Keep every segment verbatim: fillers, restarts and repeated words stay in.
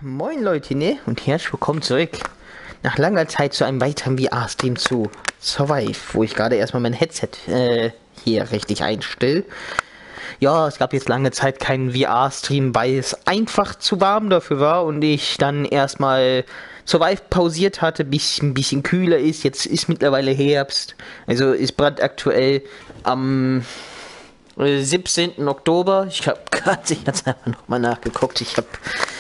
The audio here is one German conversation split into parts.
Moin Leute, ne? Und herzlich willkommen zurück. Nach langer Zeit zu einem weiteren V R-Stream zu Survive, wo ich gerade erstmal mein Headset äh, hier richtig einstelle. Ja, es gab jetzt lange Zeit keinen V R-Stream, weil es einfach zu warm dafür war und ich dann erstmal Survive pausiert hatte, bis ein bisschen kühler ist. Jetzt ist mittlerweile Herbst, also ist brandaktuell am siebzehnten Oktober. Ich habe gerade jetzt einfach nochmal nachgeguckt. Ich habe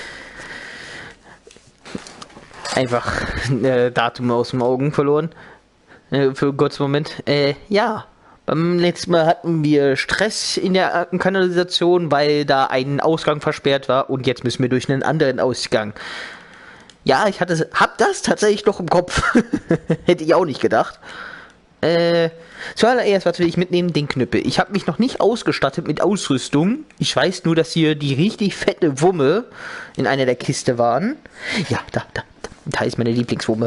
einfach äh, Datum aus dem Augen verloren. Äh, für einen kurzen Moment. Äh, ja. Beim letzten Mal hatten wir Stress in der Kanalisation, weil da ein Ausgang versperrt war und jetzt müssen wir durch einen anderen Ausgang. Ja, ich hatte, hab das tatsächlich noch im Kopf. Hätte ich auch nicht gedacht. Äh, zuallererst, was will ich mitnehmen? Den Knüppel. Ich habe mich noch nicht ausgestattet mit Ausrüstung. Ich weiß nur, dass hier die richtig fette Wumme in einer der Kiste waren. Ja, da, da, da, da ist meine Lieblingswumme.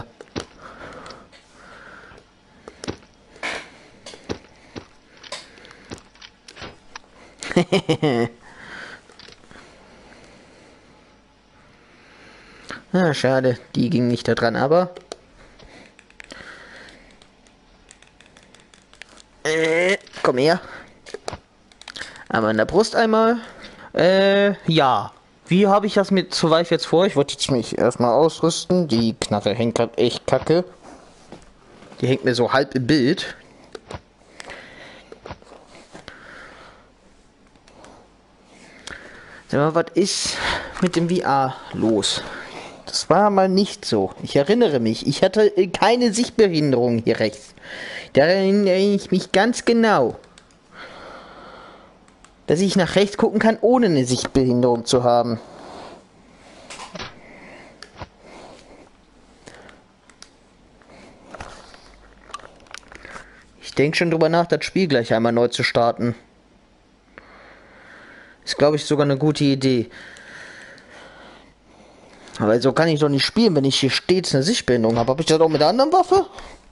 Ah, schade, die ging nicht da dran, aber... Äh, komm her. Aber in der Brust einmal. Äh, ja. Wie habe ich das mit Survive jetzt vor? Ich wollte jetzt mich erstmal ausrüsten. Die Knarre hängt gerade echt kacke. Die hängt mir so halb im Bild. Sag mal, was ist mit dem V R los? Das war mal nicht so. Ich erinnere mich. Ich hatte keine Sichtbehinderung hier rechts. Da erinnere ich mich ganz genau. Dass ich nach rechts gucken kann, ohne eine Sichtbehinderung zu haben. Ich denke schon drüber nach, das Spiel gleich einmal neu zu starten. Ist, glaube ich, sogar eine gute Idee. Aber so kann ich doch nicht spielen, wenn ich hier stets eine Sichtbehinderung habe. Habe ich das auch mit der anderen Waffe?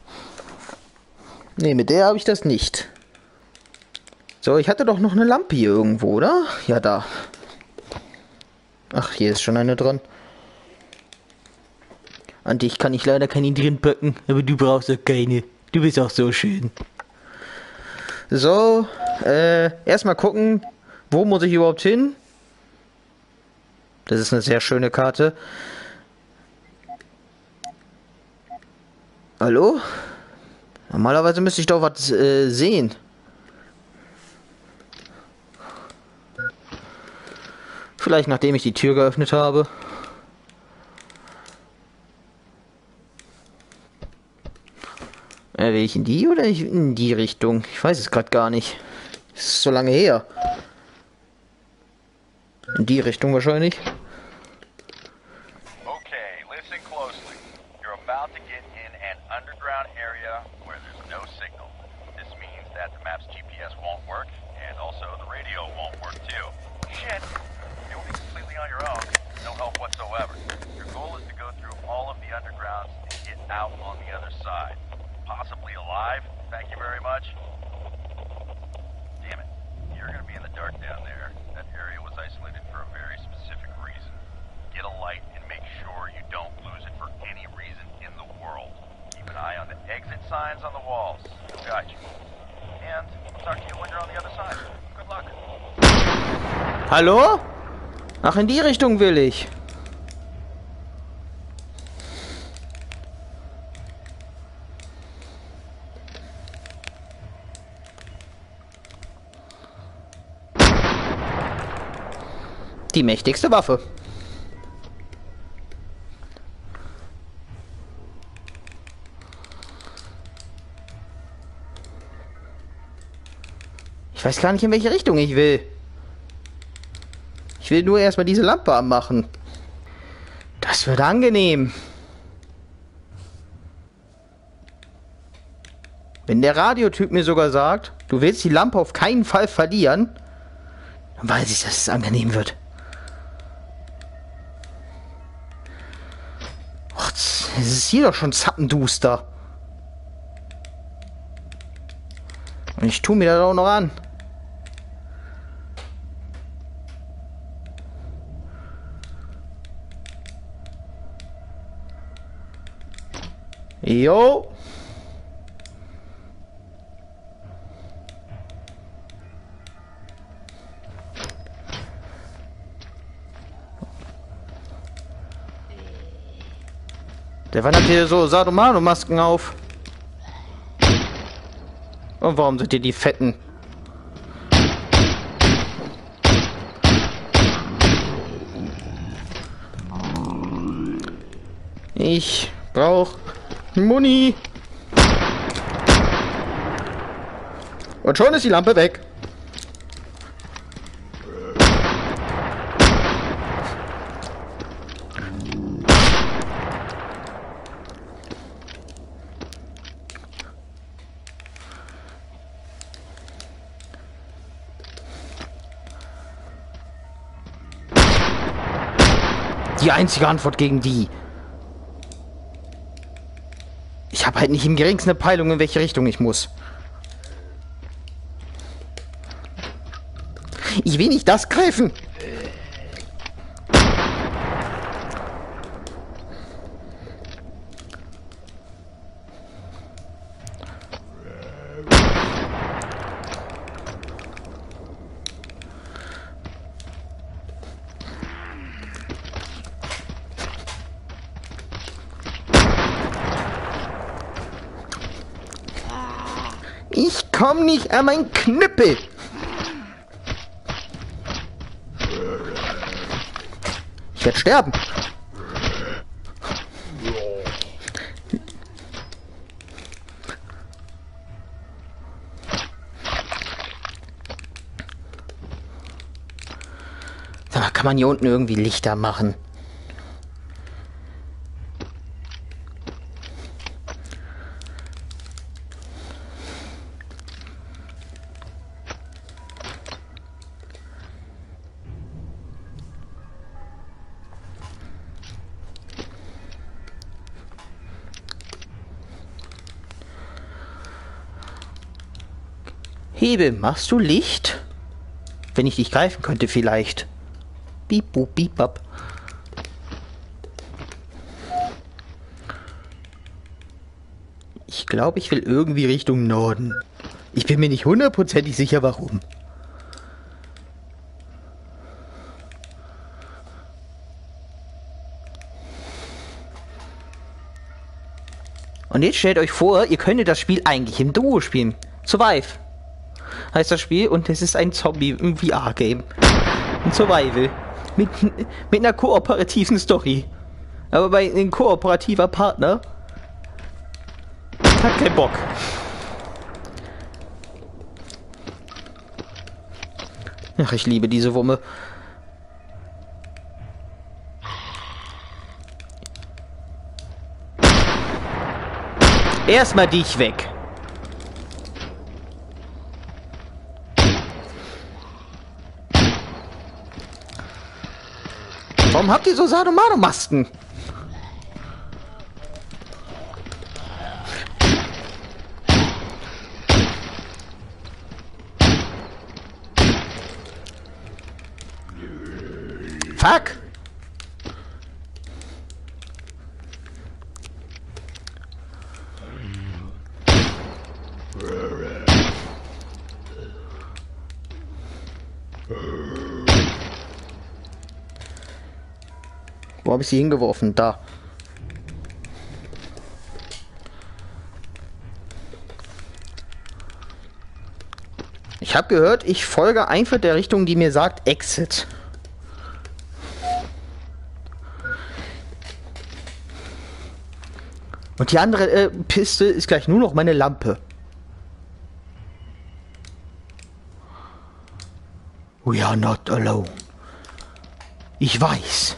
Ne, mit der habe ich das nicht. So, ich hatte doch noch eine Lampe hier irgendwo, oder? Ja, da. Ach, hier ist schon eine dran. An dich kann ich leider keine drin packen, aber du brauchst auch keine. Du bist auch so schön. So, äh, erstmal gucken, wo muss ich überhaupt hin? Das ist eine sehr schöne Karte. Hallo? Normalerweise müsste ich doch was äh, sehen. Vielleicht nachdem ich die Tür geöffnet habe. Äh, will ich in die oder in die Richtung? Ich weiß es gerade gar nicht. Es ist so lange her. In die Richtung wahrscheinlich. Okay, listen closely. You're about to get in an underground area where there's no signal. This means that the map's G P S won't work, and also the radio won't work too. Shit! You'll be completely on your own, no help whatsoever. Your goal is to go through all of the undergrounds and get out on the other side. Possibly alive, thank you very much. Damn it, you're gonna be in the dark down there. That area was isolated for a very specific reason. Get a light and make sure you don't lose it for any reason in the world. Keep an eye on the exit signs on the walls. They'll guide you. And I'll talk to you when you're on the other side. Good luck. Hallo? Ach, in die Richtung will ich. Die mächtigste Waffe. Ich weiß gar nicht, in welche Richtung ich will. Ich will nur erstmal diese Lampe anmachen. Das wird angenehm. Wenn der Radiotyp mir sogar sagt, du willst die Lampe auf keinen Fall verlieren, dann weiß ich, dass es angenehm wird. Es ist hier doch schon zappenduster. Und ich tue mir das auch noch an. Jo. Der Mann hat hier so Sadomano-Masken auf. Und warum sind hier die Fetten? Ich brauch Muni. Und schon ist die Lampe weg. Die einzige Antwort gegen die. Ich habe halt nicht im geringsten eine Peilung, in welche Richtung ich muss. Ich will nicht das greifen. Ich komm nicht an meinen Knüppel. Ich werde sterben. Da kann man hier unten irgendwie Lichter machen. Hebel, machst du Licht? Wenn ich dich greifen könnte, vielleicht. Piep, bup, piep, bap. Ich glaube, ich will irgendwie Richtung Norden. Ich bin mir nicht hundertprozentig sicher, warum. Und jetzt stellt euch vor, ihr könntet das Spiel eigentlich im Duo spielen. Survive heißt das Spiel und es ist ein Zombie im V R-Game. Ein Survival. Mit, mit einer kooperativen Story. Aber bei ein kooperativer Partner hat keinen Bock. Ach, ich liebe diese Wumme. Erstmal dich weg. Warum habt ihr so Sadomano-Masken? Fuck! Wo habe ich sie hingeworfen? Da. Ich habe gehört, ich folge einfach der Richtung, die mir sagt Exit. Und die andere äh, Piste ist gleich nur noch meine Lampe. We are not alone. Ich weiß.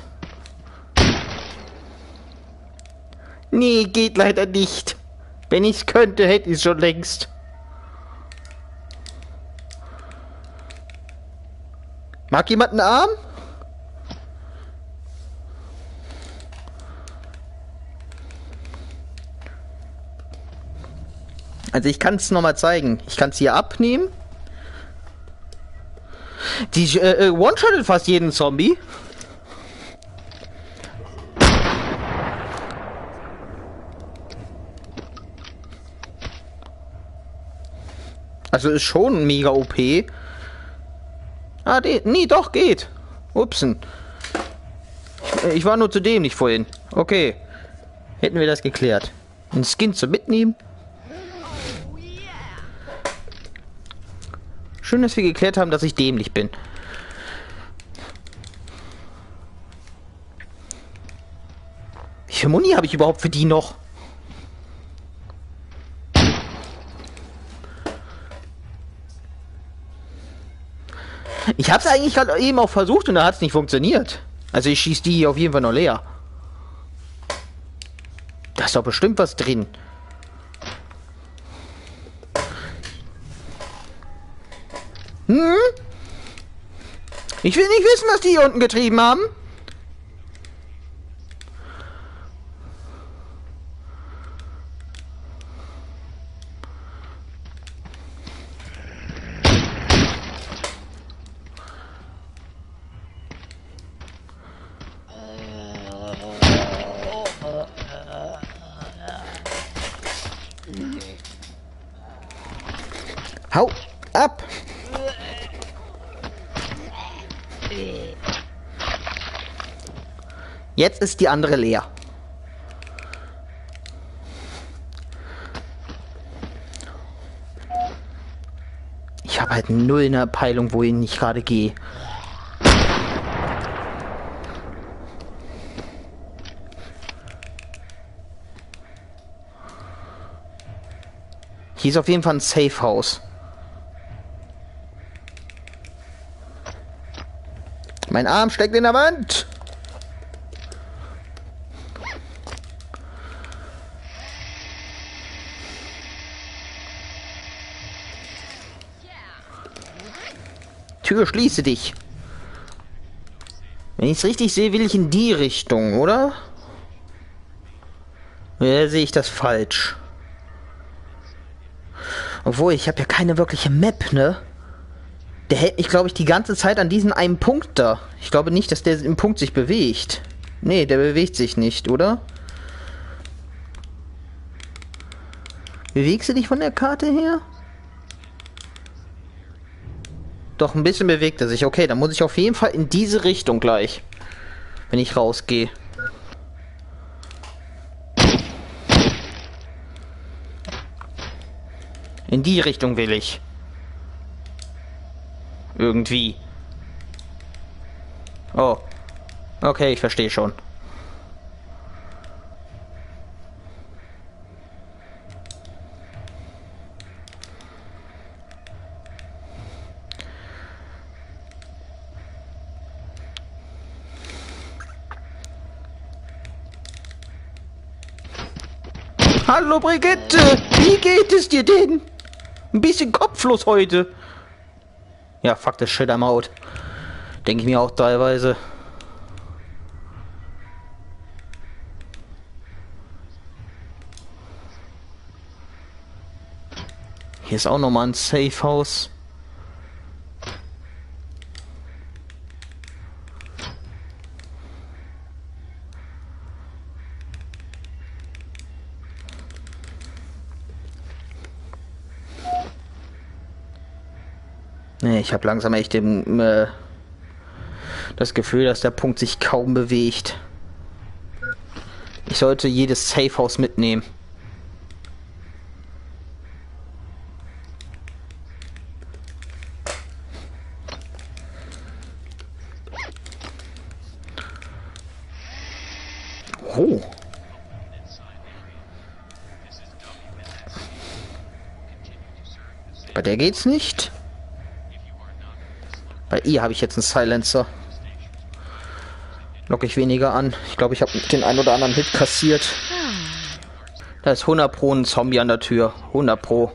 Nee, geht leider nicht. Wenn ich's könnte, hätte ich's schon längst. Mag jemand einen Arm? Also ich kann es nochmal zeigen. Ich kann es hier abnehmen. Die äh, one-shottet fast jeden Zombie. Also ist schon mega O P. Ah, de nee, doch, geht. Upsen. Ich, ich war nur zu dämlich vorhin. Okay. Hätten wir das geklärt. Ein Skin zu mitnehmen. Schön, dass wir geklärt haben, dass ich dämlich bin. Wie viel Muni habe ich überhaupt für die noch? Ich habe es eigentlich gerade eben auch versucht und da hat es nicht funktioniert. Also ich schieße die hier auf jeden Fall noch leer. Da ist doch bestimmt was drin. Hm? Ich will nicht wissen, was die hier unten getrieben haben. Hau ab! Jetzt ist die andere leer. Ich habe halt null eine Peilung, wohin ich gerade gehe. Hier ist auf jeden Fall ein Safe House. Mein Arm steckt in der Wand. Tür, schließe dich. Wenn ich es richtig sehe, will ich in die Richtung, oder? Oder sehe ich das falsch? Obwohl, ich habe ja keine wirkliche Map, ne? Der hält mich, glaube ich, die ganze Zeit an diesen einen Punkt da. Ich glaube nicht, dass der im Punkt sich bewegt. Nee, der bewegt sich nicht, oder? Bewegst du dich von der Karte her? Doch, ein bisschen bewegt er sich. Okay, dann muss ich auf jeden Fall in diese Richtung gleich. Wenn ich rausgehe. In die Richtung will ich. Irgendwie. Oh. Okay, ich verstehe schon. Hallo Brigitte, wie geht es dir denn? Ein bisschen kopflos heute. Ja, fuck das shit, I'm out. Denke ich mir auch teilweise. Hier ist auch nochmal ein Safe House. Nee, ich habe langsam echt den, äh, das Gefühl, dass der Punkt sich kaum bewegt. Ich sollte jedes Safe House mitnehmen. Oh. Bei der geht's nicht. Bei ihr habe ich jetzt einen Silencer. Lock ich weniger an. Ich glaube, ich habe den ein oder anderen Hit kassiert. Da ist hundert Pro ein Zombie an der Tür. hundert Pro.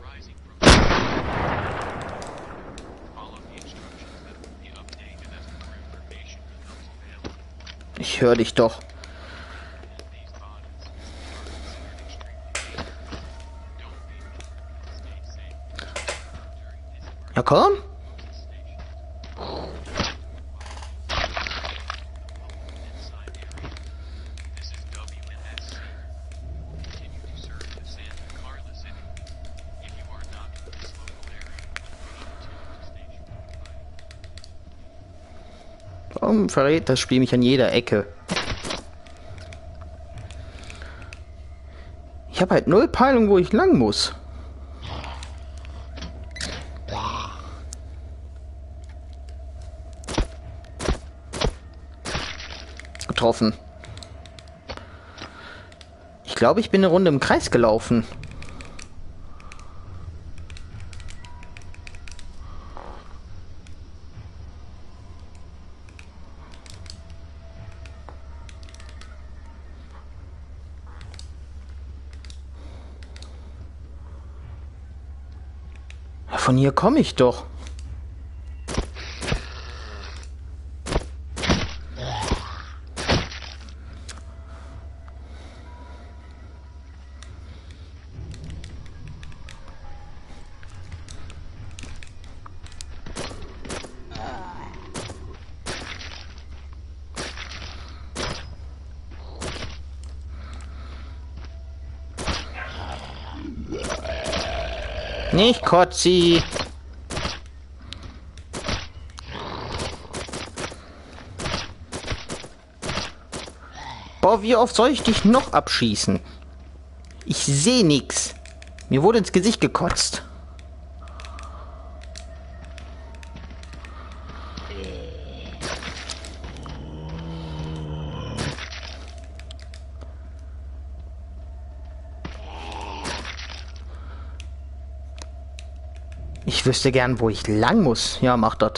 Ich höre dich doch. Ja, komm. Warum verrät das Spiel mich an jeder Ecke? Ich habe halt null Peilung, wo ich lang muss. Getroffen. Ich glaube, ich bin eine Runde im Kreis gelaufen. Von hier komme ich doch. Nicht Kotzi. Boah, wie oft soll ich dich noch abschießen? Ich sehe nix. Mir wurde ins Gesicht gekotzt. Ich wüsste gern, wo ich lang muss. Ja, mach das.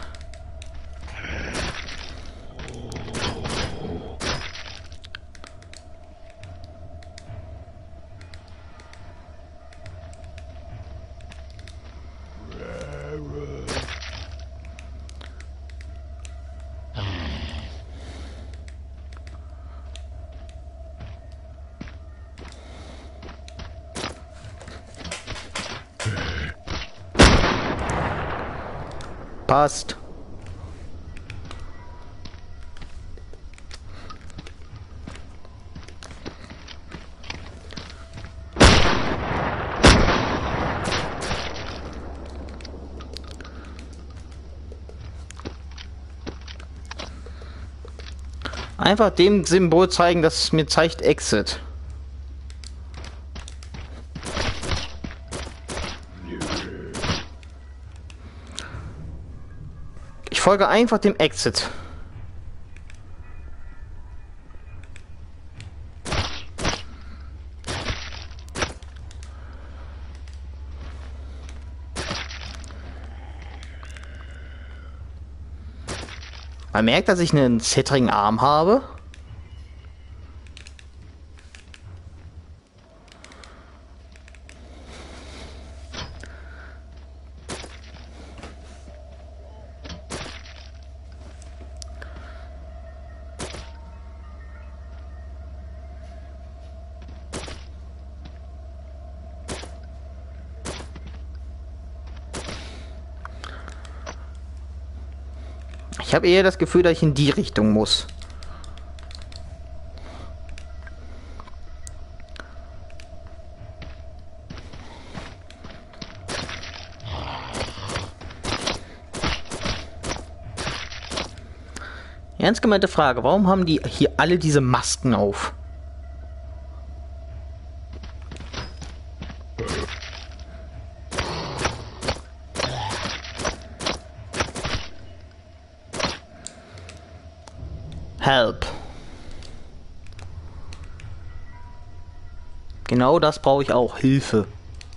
Passt. Einfach dem Symbol zeigen, dass es mir zeigt Exit. Ich folge einfach dem Exit. Man merkt, dass ich einen zittrigen Arm habe. Ich habe eher das Gefühl, dass ich in die Richtung muss. Ernst gemeinte Frage, warum haben die hier alle diese Masken auf? Help. Genau das brauche ich auch. Hilfe.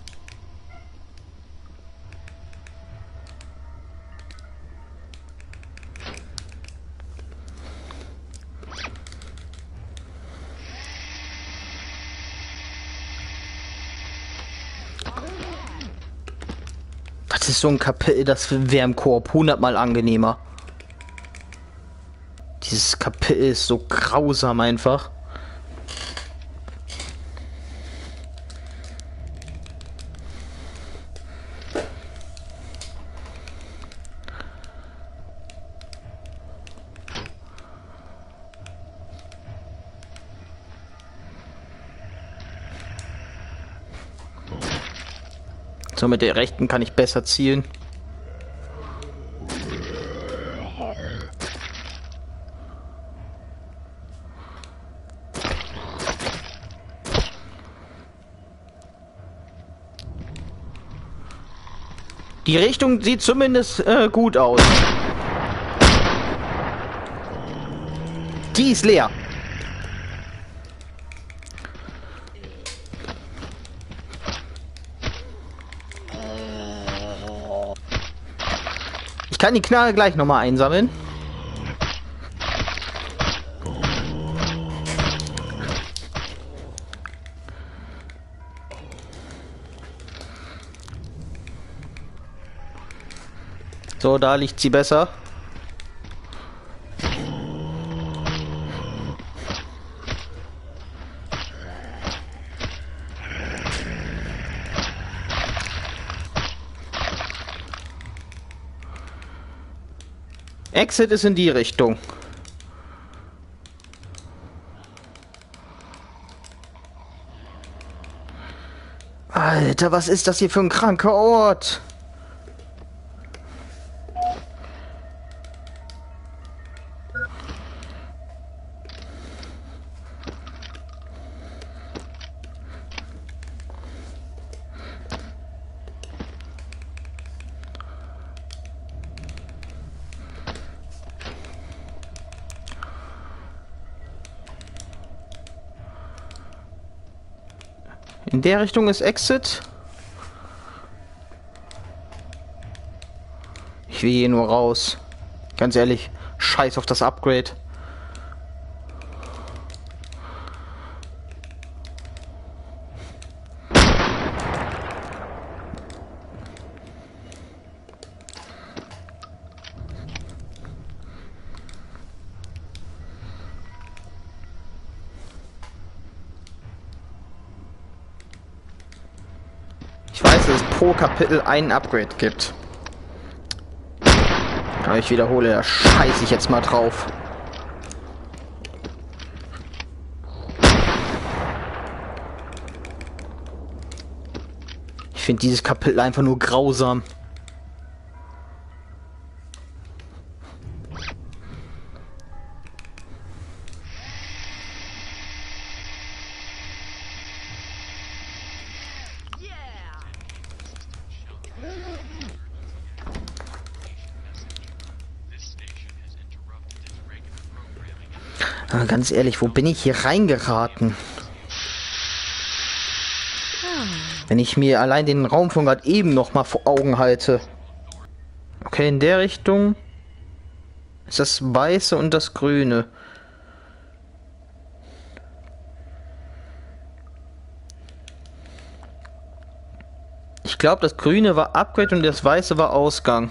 Das ist so ein Kapitel, das wäre im Koop hundertmal angenehmer. Dieses Kapitel ist so grausam einfach. So, mit der rechten kann ich besser zielen. Die Richtung sieht zumindest äh, gut aus. Die ist leer. Ich kann die Knarre gleich nochmal einsammeln. So, da liegt sie besser. Exit ist in die Richtung. Alter, was ist das hier für ein kranker Ort? In der Richtung ist Exit. Ich will hier nur raus. Ganz ehrlich, scheiß auf das Upgrade. Ich weiß, dass es pro Kapitel ein Upgrade gibt. Aber ich wiederhole, da scheiße ich jetzt mal drauf. Ich finde dieses Kapitel einfach nur grausam. Aber ganz ehrlich, wo bin ich hier reingeraten? Wenn ich mir allein den Raum von gerade eben noch mal vor Augen halte. Okay, in der Richtung ist das Weiße und das Grüne. Ich glaube, das Grüne war Upgrade und das Weiße war Ausgang.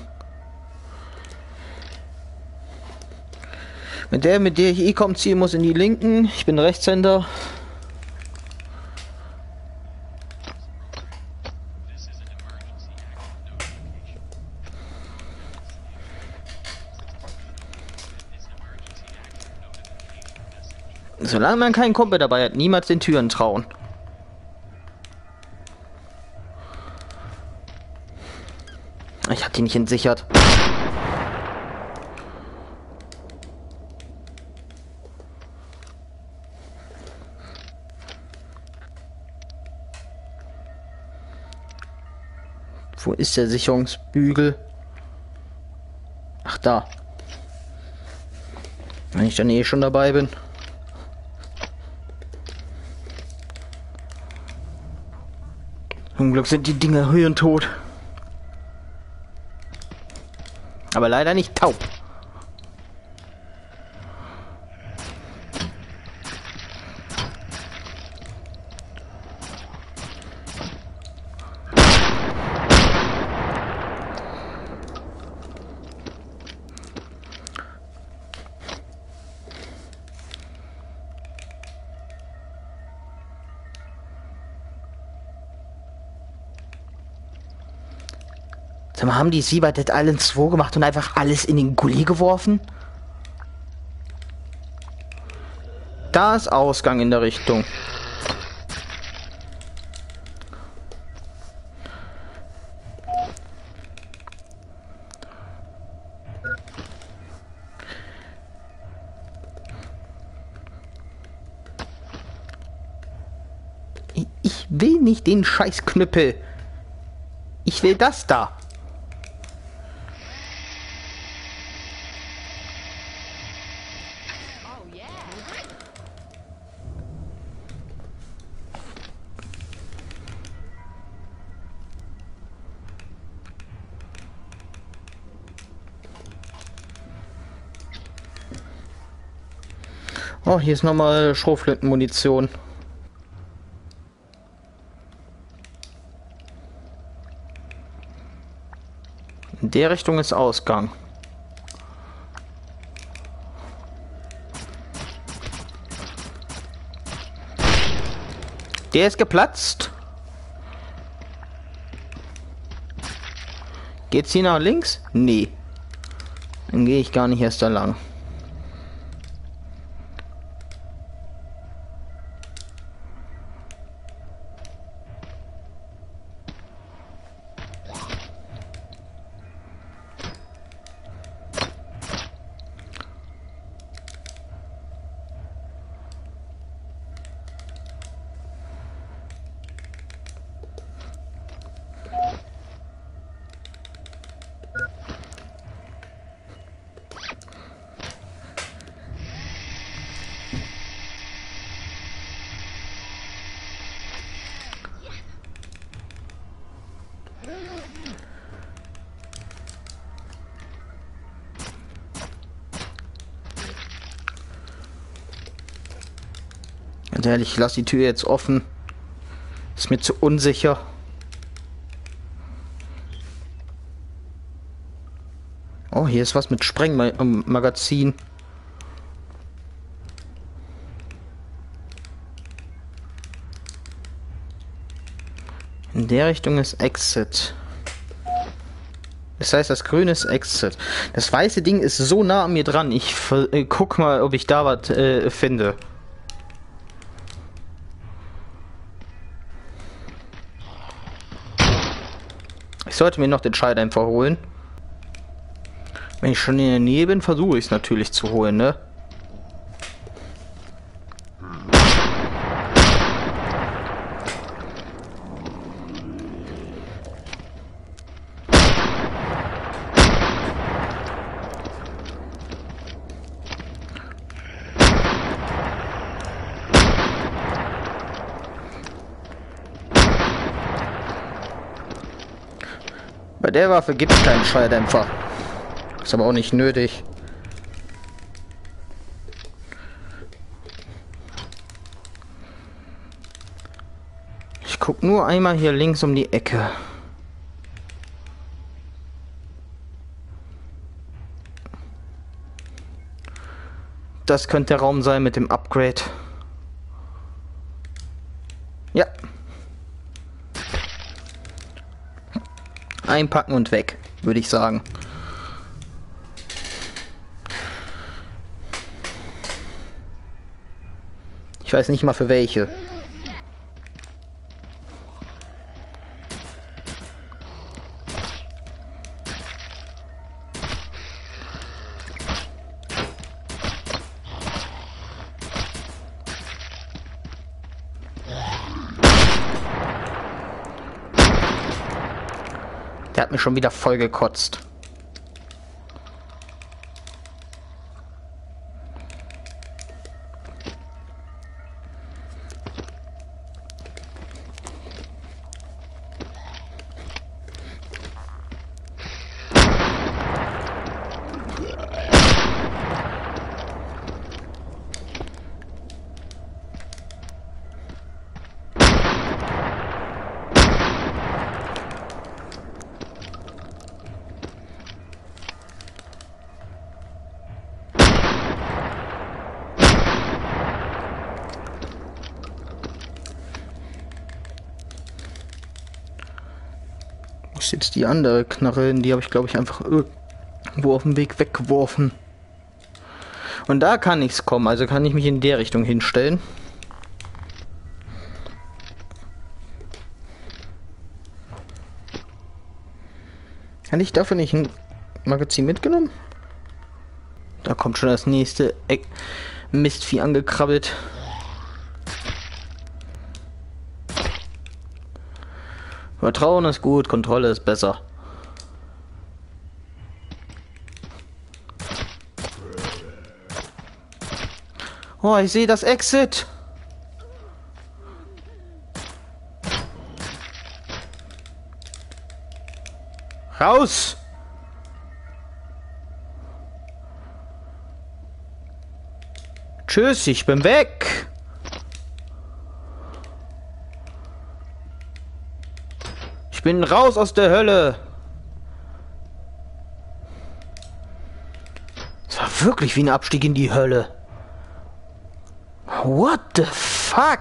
Mit der, mit der ich eh kaum ziehen muss, in die linken. Ich bin Rechtshänder. Solange man keinen Kumpel dabei hat, niemals den Türen trauen. Ich hab die nicht entsichert. Wo ist der Sicherungsbügel? Ach, da. Wenn ich dann eh schon dabei bin. Zum Glück sind die Dinger hirntot. Aber leider nicht taub. Sag mal, haben die sie bei Dead Island zwei gemacht und einfach alles in den Gully geworfen? Da ist Ausgang in der Richtung. Ich will nicht den Scheißknüppel. Ich will das da. Oh, hier ist nochmal Schrotflintenmunition. In der Richtung ist Ausgang. Der ist geplatzt. Geht's hier nach links? Nee. Dann gehe ich gar nicht erst da lang. Ganz ehrlich, ich lasse die Tür jetzt offen. Ist mir zu unsicher. Oh, hier ist was mit Sprengmagazin. In der Richtung ist Exit. Das heißt, das grüne ist Exit. Das weiße Ding ist so nah an mir dran. Ich äh, guck mal, ob ich da was äh, finde. Ich sollte mir noch den Schalldämpfer holen. Wenn ich schon in der Nähe bin, versuche ich es natürlich zu holen, ne? Bei der Waffe gibt es keinen Schalldämpfer. Ist aber auch nicht nötig. Ich guck nur einmal hier links um die Ecke. Das könnte der Raum sein mit dem Upgrade. Ja. Einpacken und weg, würde ich sagen. Ich weiß nicht mal für welche. Der hat mich schon wieder voll gekotzt. Wo ist jetzt die andere Knarre? Die habe ich, glaube ich, einfach irgendwo auf dem Weg weggeworfen. Und da kann nichts kommen, also kann ich mich in der Richtung hinstellen. Hatte ich dafür nicht ein Magazin mitgenommen? Da kommt schon das nächste e Mistvieh angekrabbelt. Vertrauen ist gut, Kontrolle ist besser. Oh, ich sehe das Exit. Raus! Tschüss, ich bin weg. Ich bin raus aus der Hölle. Es war wirklich wie ein Abstieg in die Hölle. What the fuck?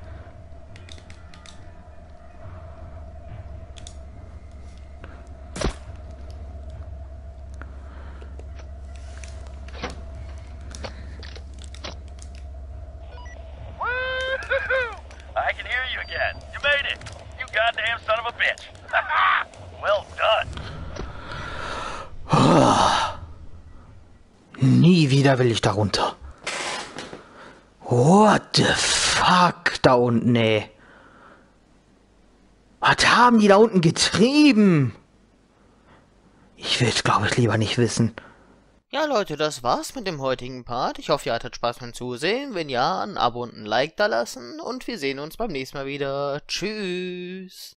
I can hear you again. You made it. You goddamn son of a bitch. Well done. Nie wieder will ich da runter. What the fuck da unten, ey. Was haben die da unten getrieben? Ich will es, glaube ich, lieber nicht wissen. Ja, Leute, das war's mit dem heutigen Part. Ich hoffe, ihr hattet Spaß beim Zusehen. Wenn ja, ein Abo und ein Like da lassen. Und wir sehen uns beim nächsten Mal wieder. Tschüss.